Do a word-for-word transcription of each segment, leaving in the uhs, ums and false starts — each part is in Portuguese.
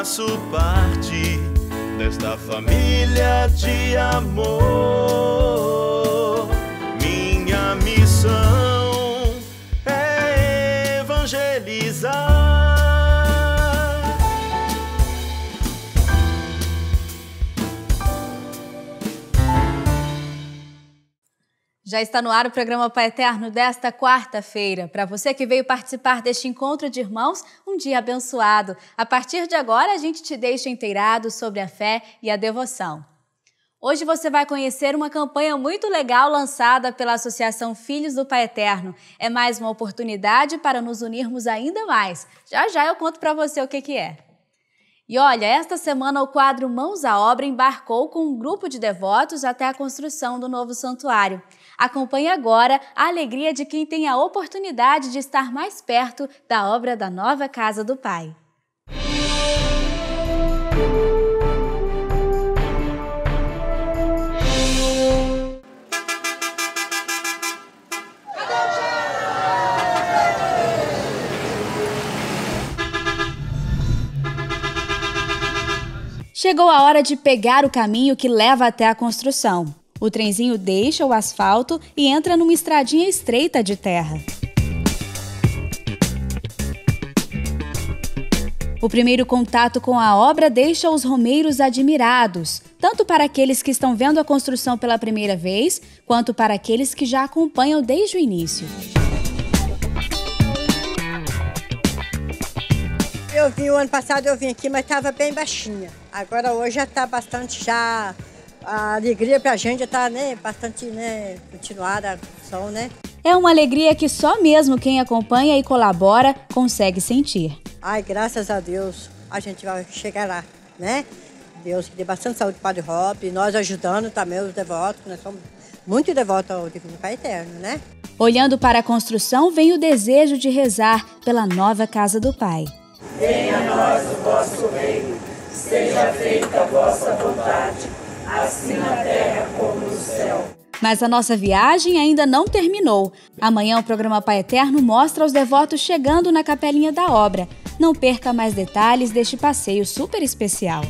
faço parte desta família de amor. Minha missão é evangelizar. Já está no ar o programa Pai Eterno desta quarta-feira. Para você que veio participar deste encontro de irmãos, um dia abençoado. A partir de agora, a gente te deixa inteirado sobre a fé e a devoção. Hoje você vai conhecer uma campanha muito legal lançada pela Associação Filhos do Pai Eterno. É mais uma oportunidade para nos unirmos ainda mais. Já já eu conto para você o que que é. E olha, esta semana o quadro Mãos à Obra embarcou com um grupo de devotos até a construção do novo santuário. Acompanhe agora a alegria de quem tem a oportunidade de estar mais perto da obra da nova Casa do Pai. Chegou a hora de pegar o caminho que leva até a construção. O trenzinho deixa o asfalto e entra numa estradinha estreita de terra. O primeiro contato com a obra deixa os romeiros admirados, tanto para aqueles que estão vendo a construção pela primeira vez, quanto para aqueles que já acompanham desde o início. Eu vim o ano passado, eu vim aqui, mas estava bem baixinha. Agora hoje já está bastante já. A alegria pra gente está, né, bastante, né, continuada a construção, né? É uma alegria que só mesmo quem acompanha e colabora consegue sentir. Ai, graças a Deus, a gente vai chegar lá, né? Deus que dê bastante saúde para o Padre Rob, e nós ajudando também os devotos, nós somos muito devotos ao Divino Pai Eterno, né? Olhando para a construção, vem o desejo de rezar pela nova Casa do Pai. Venha a nós o vosso reino, seja feita a vossa vontade, assim na terra como no céu. Mas a nossa viagem ainda não terminou. Amanhã o programa Pai Eterno mostra os devotos chegando na capelinha da obra. Não perca mais detalhes deste passeio super especial.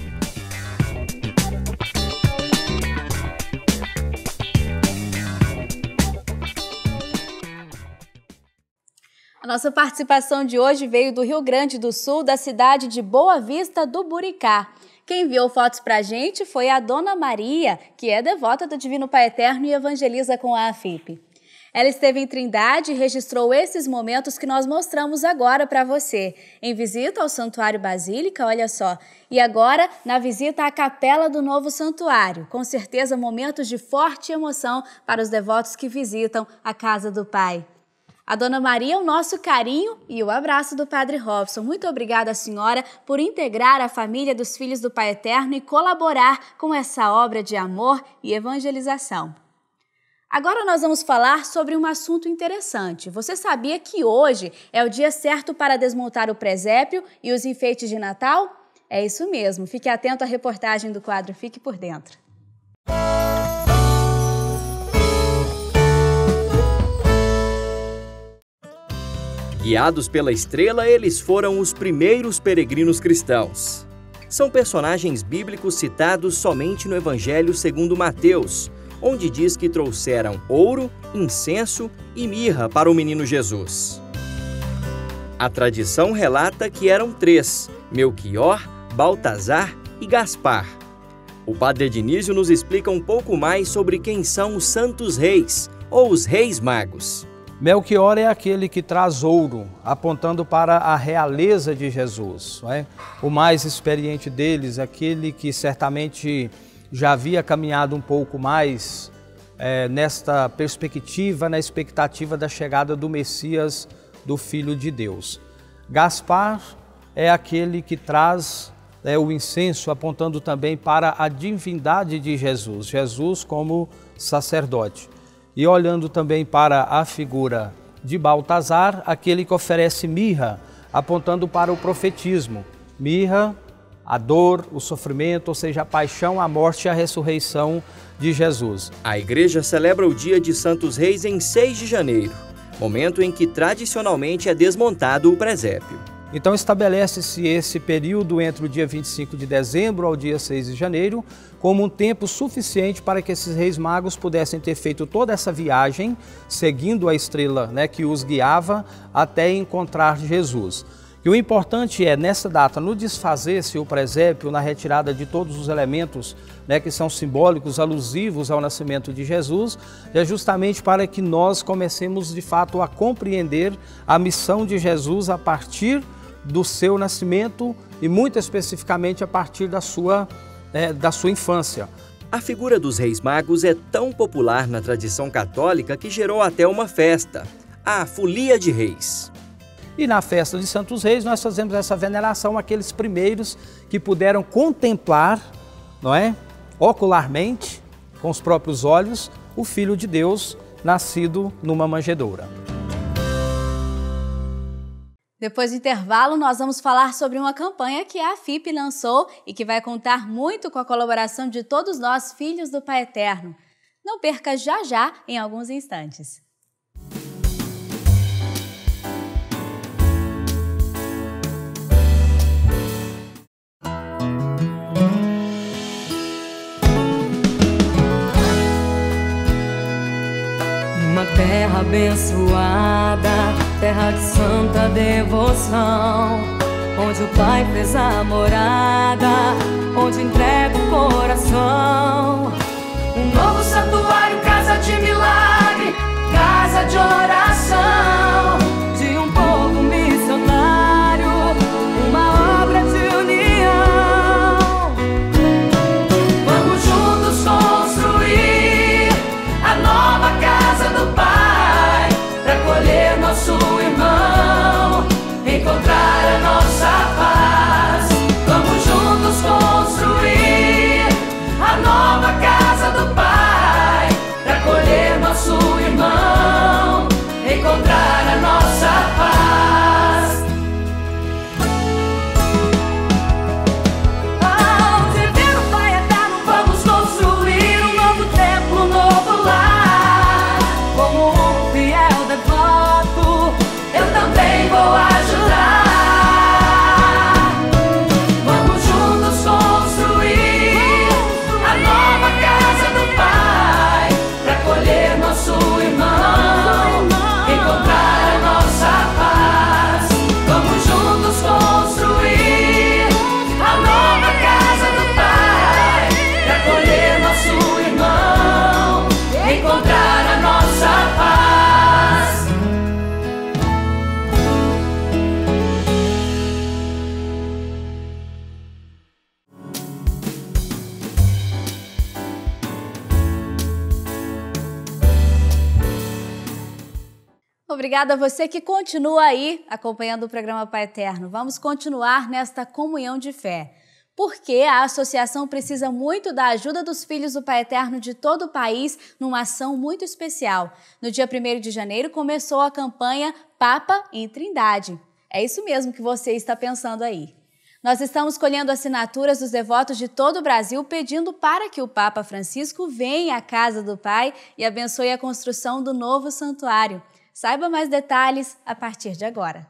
A nossa participação de hoje veio do Rio Grande do Sul, da cidade de Boa Vista do Buricá. Quem enviou fotos pra gente foi a Dona Maria, que é devota do Divino Pai Eterno e evangeliza com a AFIP. Ela esteve em Trindade e registrou esses momentos que nós mostramos agora para você, em visita ao Santuário Basílica, olha só, e agora na visita à Capela do Novo Santuário, com certeza momentos de forte emoção para os devotos que visitam a Casa do Pai. A Dona Maria, o nosso carinho e o abraço do Padre Robson. Muito obrigada, senhora, por integrar a família dos Filhos do Pai Eterno e colaborar com essa obra de amor e evangelização. Agora nós vamos falar sobre um assunto interessante. Você sabia que hoje é o dia certo para desmontar o presépio e os enfeites de Natal? É isso mesmo. Fique atento à reportagem do quadro Fique por Dentro. Guiados pela estrela, eles foram os primeiros peregrinos cristãos. São personagens bíblicos citados somente no Evangelho segundo Mateus, onde diz que trouxeram ouro, incenso e mirra para o menino Jesus. A tradição relata que eram três: Melquior, Baltazar e Gaspar. O Padre Ednísio nos explica um pouco mais sobre quem são os Santos Reis, ou os Reis Magos. Melquior é aquele que traz ouro, apontando para a realeza de Jesus, não é? O mais experiente deles, aquele que certamente já havia caminhado um pouco mais é, nesta perspectiva, na expectativa da chegada do Messias, do Filho de Deus. Gaspar é aquele que traz é, o incenso, apontando também para a divindade de Jesus, Jesus como sacerdote. E olhando também para a figura de Baltazar, aquele que oferece mirra, apontando para o profetismo. Mirra, a dor, o sofrimento, ou seja, a paixão, a morte e a ressurreição de Jesus. A igreja celebra o dia de Santos Reis em seis de janeiro, momento em que tradicionalmente é desmontado o presépio. Então estabelece-se esse período entre o dia vinte e cinco de dezembro ao dia seis de janeiro como um tempo suficiente para que esses reis magos pudessem ter feito toda essa viagem, seguindo a estrela, né, que os guiava até encontrar Jesus. E o importante é, nessa data, no desfazer-se o presépio, na retirada de todos os elementos, né, que são simbólicos, alusivos ao nascimento de Jesus, é justamente para que nós comecemos, de fato, a compreender a missão de Jesus a partir do seu nascimento e, muito especificamente, a partir da sua, é, da sua infância. A figura dos Reis Magos é tão popular na tradição católica que gerou até uma festa, a Folia de Reis. E na festa de Santos Reis nós fazemos essa veneração àqueles primeiros que puderam contemplar, não é, ocularmente, com os próprios olhos, o Filho de Deus nascido numa manjedoura. Depois do intervalo, nós vamos falar sobre uma campanha que a F I P lançou e que vai contar muito com a colaboração de todos nós, filhos do Pai Eterno. Não perca já já, em alguns instantes. Uma terra abençoada, terra de santa devoção, onde o Pai fez a morada, onde entrega o coração. Um novo santuário, casa de milagre, casa de oração, de um povo missionário, uma obra de união. Vamos juntos construir a nova casa do Pai, para acolher nosso irmão, encontrar a nossa paz. Vamos juntos construir a nova casa do Pai, para acolher nosso irmão, encontrar a nossa paz. Ao viver o Pai Eterno, vamos construir um novo templo, um novo lar. Como um fiel devoto, eu também vou ajudar. Vamos juntos construir a nova casa do Pai, para acolher nosso irmão, encontrar a nossa paz. Vamos juntos construir a nova casa do Pai, para acolher nosso irmão, encontrar a nossa paz. Obrigada a você que continua aí acompanhando o programa Pai Eterno. Vamos continuar nesta comunhão de fé, porque a associação precisa muito da ajuda dos filhos do Pai Eterno de todo o país numa ação muito especial. No dia primeiro de janeiro começou a campanha Papa em Trindade. É isso mesmo que você está pensando aí. Nós estamos colhendo assinaturas dos devotos de todo o Brasil pedindo para que o Papa Francisco venha à casa do Pai e abençoe a construção do novo santuário. Saiba mais detalhes a partir de agora.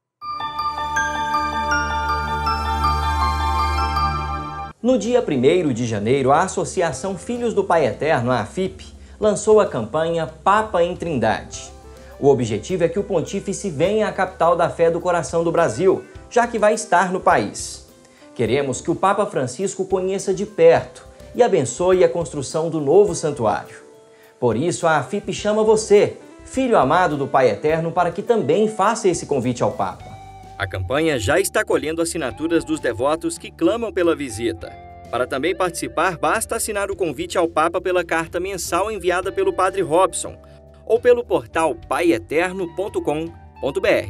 No dia primeiro de janeiro, a Associação Filhos do Pai Eterno, a F I P, lançou a campanha Papa em Trindade. O objetivo é que o pontífice venha à capital da fé do coração do Brasil, já que vai estar no país. Queremos que o Papa Francisco conheça de perto e abençoe a construção do novo santuário. Por isso, a F I P chama você, filho amado do Pai Eterno, para que também faça esse convite ao Papa. A campanha já está colhendo assinaturas dos devotos que clamam pela visita. Para também participar, basta assinar o convite ao Papa pela carta mensal enviada pelo Padre Robson ou pelo portal pai eterno ponto com ponto br.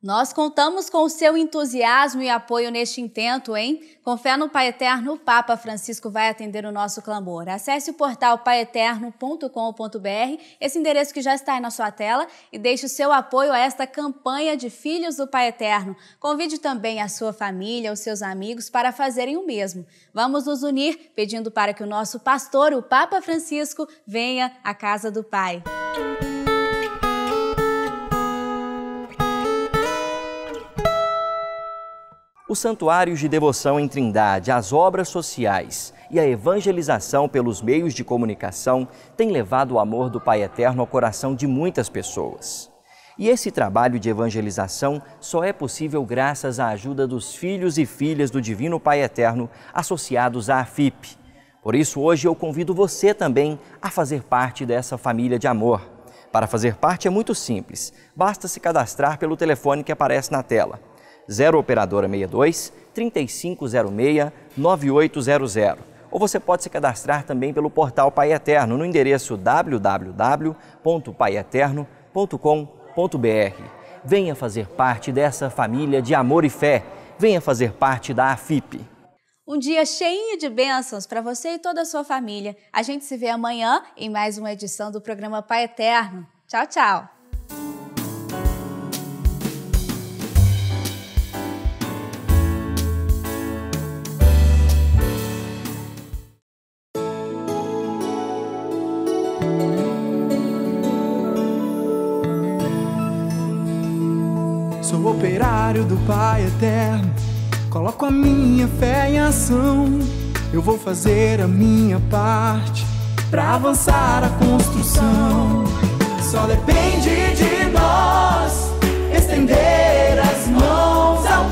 Nós contamos com o seu entusiasmo e apoio neste intento, hein? Com fé no Pai Eterno, o Papa Francisco vai atender o nosso clamor. Acesse o portal pai eterno ponto com ponto br, esse endereço que já está aí na sua tela, e deixe o seu apoio a esta campanha de Filhos do Pai Eterno. Convide também a sua família, os seus amigos para fazerem o mesmo. Vamos nos unir pedindo para que o nosso pastor, o Papa Francisco, venha à casa do Pai. Os santuários de devoção em Trindade, as obras sociais e a evangelização pelos meios de comunicação têm levado o amor do Pai Eterno ao coração de muitas pessoas. E esse trabalho de evangelização só é possível graças à ajuda dos filhos e filhas do Divino Pai Eterno associados à A F I P. Por isso, hoje eu convido você também a fazer parte dessa família de amor. Para fazer parte é muito simples, basta se cadastrar pelo telefone que aparece na tela. zero operadora sessenta e dois, trinta e cinco zero seis, nove oito zero zero. Ou você pode se cadastrar também pelo portal Pai Eterno no endereço w w w ponto pai eterno ponto com ponto br. Venha fazer parte dessa família de amor e fé. Venha fazer parte da A F I P. Um dia cheinho de bênçãos para você e toda a sua família. A gente se vê amanhã em mais uma edição do programa Pai Eterno. Tchau, tchau! Sou operário do Pai Eterno, coloco a minha fé em ação. Eu vou fazer a minha parte pra avançar a construção. Só depende de nós estender as mãos ao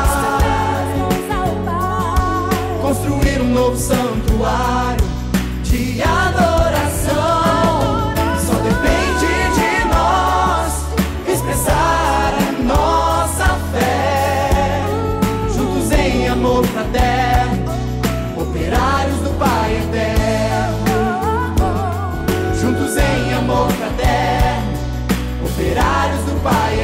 Pai, construir um novo santuário de adoração. Só depende de nós expressar a nossa fé, juntos em amor fraterno, operários do Pai Eterno. Juntos em amor fraterno, operários do Pai